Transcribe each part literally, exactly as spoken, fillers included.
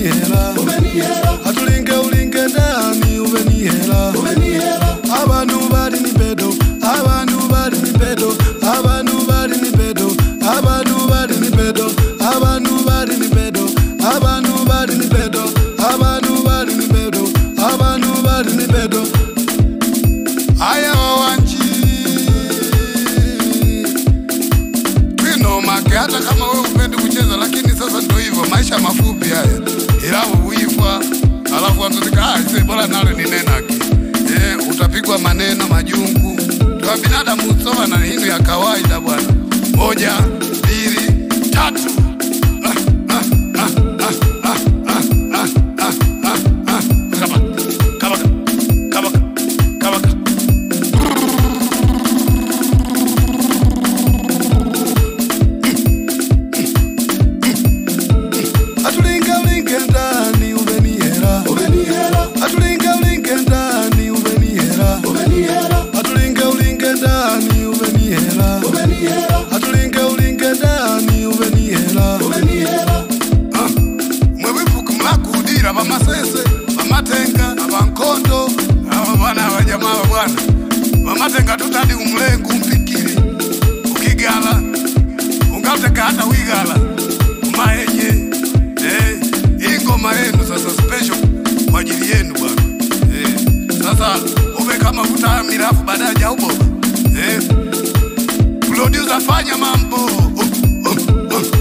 ubenihela ubenihela atulinge ulinge ndani ubenihela ubenihela abantu bali ni bedo abantu bali ni bedo abantu bali ni bedo abantu bali ni bedo abantu bali ni bedo abantu bali ni bedo abantu bali ni bedo abantu bali ni bedo aya wanji twino make hata kama wewe upendi kucheza lakini sasa ndio hivyo maisha mafupi haya ilawo uifa alafu watotika aise bora nalo ni nenaki eh utapigwa maneno majungu kwa binadamu usoma na hinu ya kawaida bwana moja mbili tatu Masese, mamatenga, abankondo, aba bana wajamaa bwana. Mamatenga tutadi umlengu mpikiri. Ukigala, ungateka hata wigala. Maenye, eh, ingo maenu sasa special kwa ajili yenu bwana. Eh, sasa uwe kama utamira afu baadaye jaubo. Eh, producer fanya mambo. Oh, oh, oh, oh.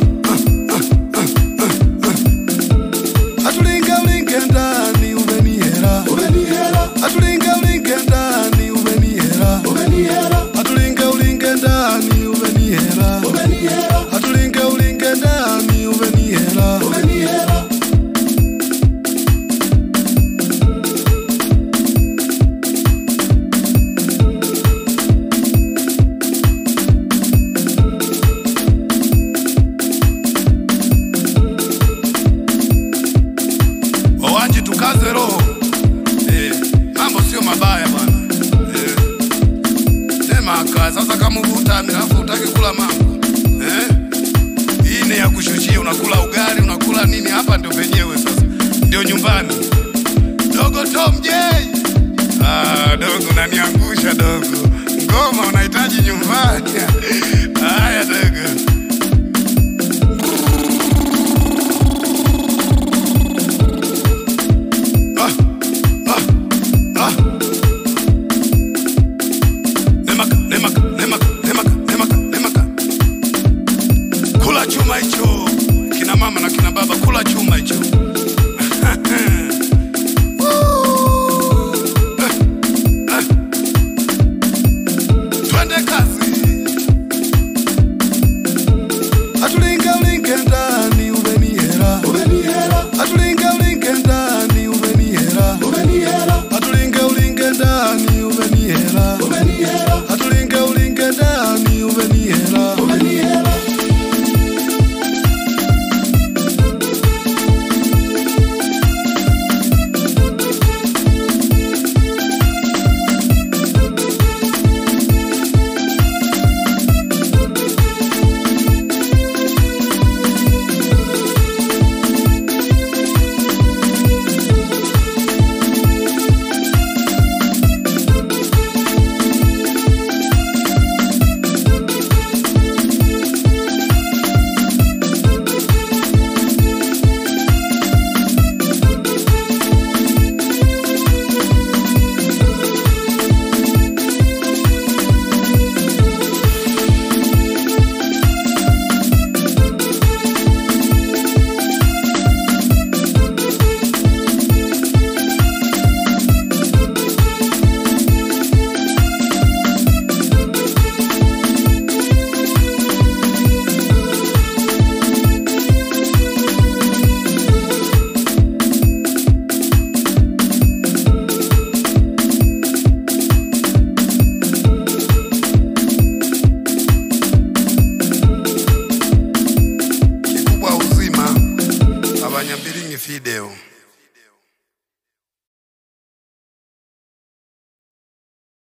Atulinga ulinge ndani ubenihela ubenihela atulinga ulinge ndani ubenihela ubenihela atulinga ulinge ndani ubenihela ubenihela atulinga ulinge ndani ubenihela ubenihela tukaze roho eh mambo sio mabaya bwana eh sema aka sasa kama uvuta alafu utaki kula mambo eh hii ni ya kushushia unakula ugali unakula nini hapa ndio penyewe sasa ndio nyumbani dogo Tom J ah dogo unaniangusha dogo ngoma unahitaji nyumbani haya dogo chuma hicho kina mama na kina baba kula chuma hicho twende kazi atulinga ulinge ndani ubenihela ubenihela atulinga ulinge ndani ubenihela ubenihela atulinga ulinge ndani ubenihela ubenihela atulinga ulinge ndani ubenihela ubenihela Video.